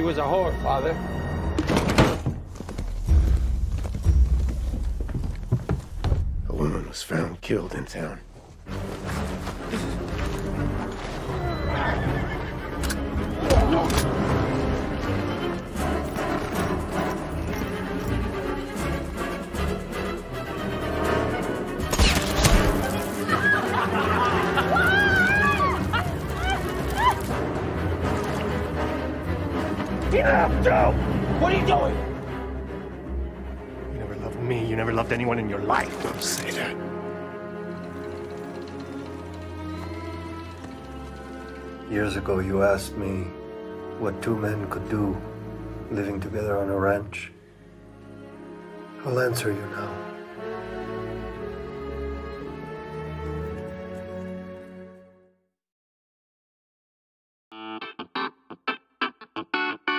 was a whore, Father. A woman was found killed in town. Enough, Joe! What are you doing? You never loved me. You never loved anyone in your life. Don't say that. Years ago, you asked me what two men could do living together on a ranch. I'll answer you now.